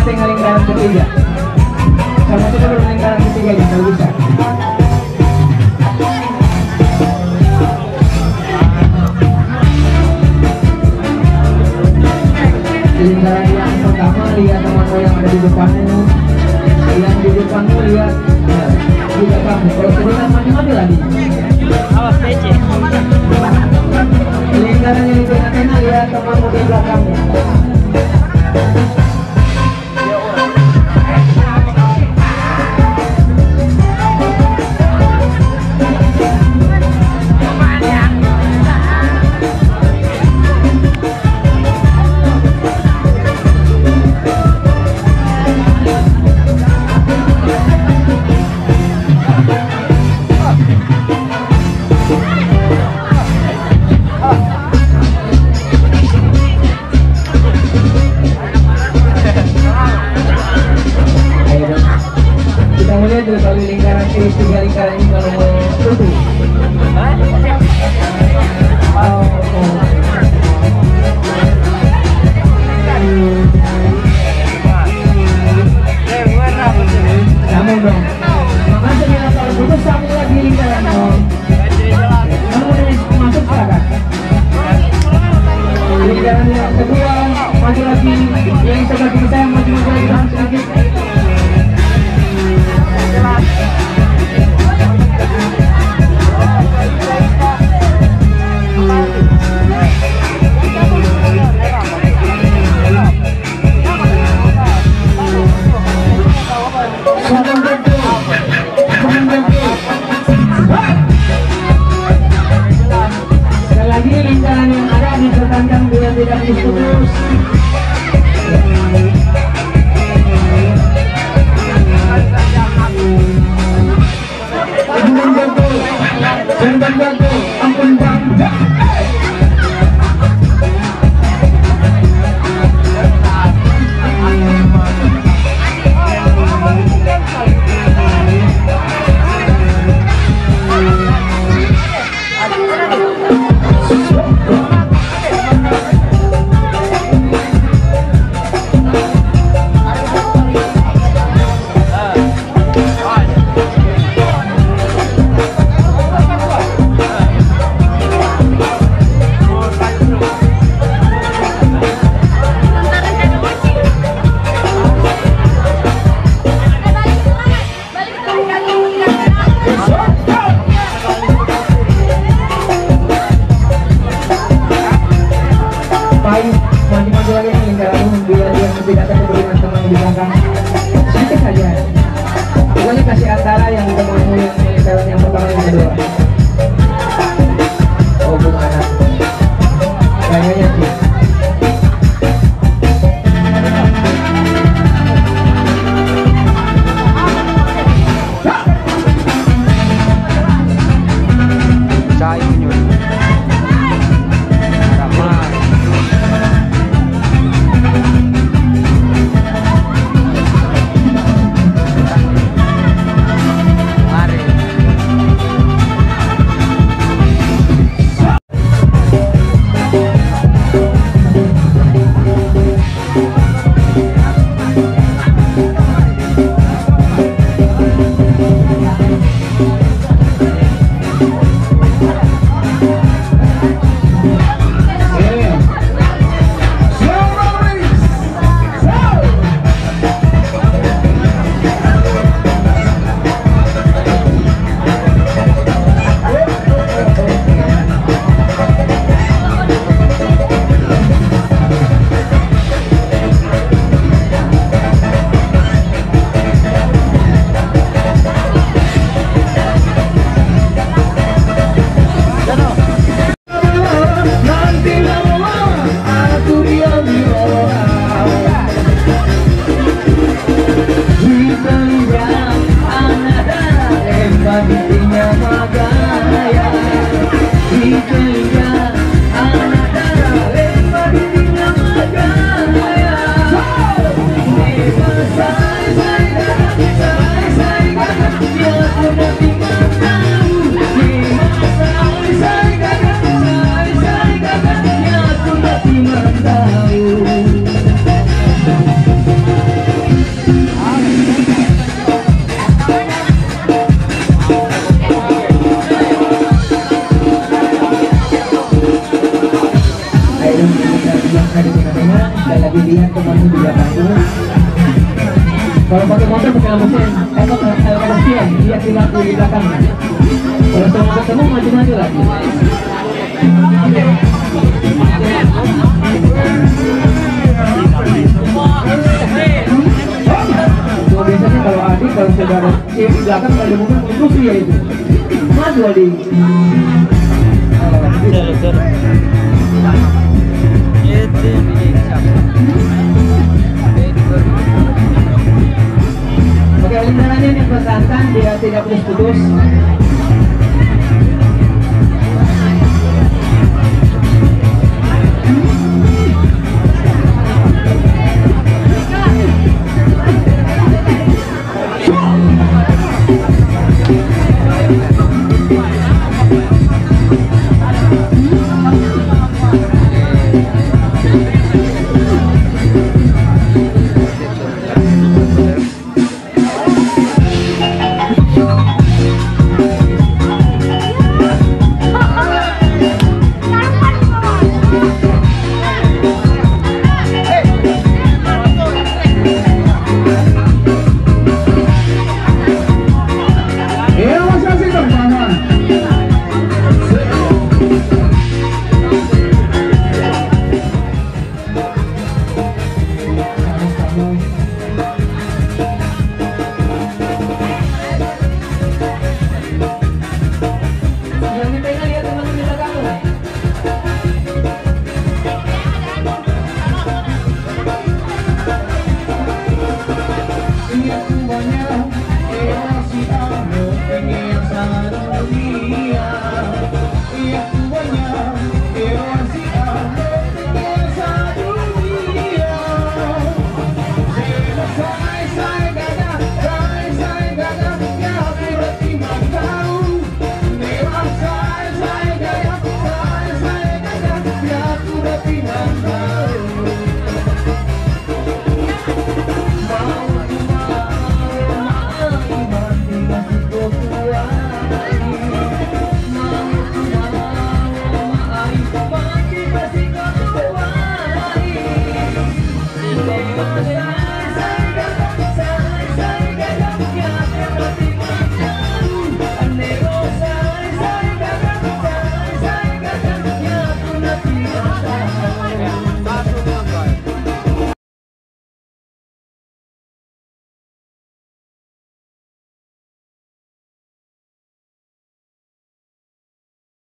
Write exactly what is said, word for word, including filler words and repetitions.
tinggal lingkaran ketiga. Kamu coba dulu lingkaran ketiga aja kalau bisa. Lingkaran yang pertama lihat temanmu yang ada di depanmu, yang di depanmu lihat ya, di belakangmu. Kalau sedang mati-mati lagi. Awas P C. Lingkaran yang di tengah-tengah lihat temanmu di belakangmu. Kalau lingkaran ini tiga lingkaran ini kalau mau tutup. Oh, oh. Sambung dong. Makanya bila kalau putus sambung lagi lingkaran dong. Kamu masuk silakan. Lingkaran yang kedua maju lagi. Yang sebelah kiri saya maju-maju lagi sedikit. Sekali lagi lingkaran yang ada dipertahankan biar tidak putus. Jangan jago, ampun bang. Maju-maju lagi nih lingkaran biar dia tidak ketemu dengan teman di belakang. Sedikit saja. Pokoknya kasih antara yang temanmu yang lingkaran yang pertama yang kedua. Oh bukan anak. Kayaknya sih. Cai nyun. Ramai. temanmu di belakang dulu. Kalau pakai motor pakai mesin, kalau kalau mesin dia tinggal di belakang. Kalau sama ketemu maju-maju lagi. So, biasanya kalau adik kalau saudara di belakang kalau mobil mundur ya itu maju adik. Seru, seru. Itu Oke, lintarannya ini pertahankan dia tidak putus-putus.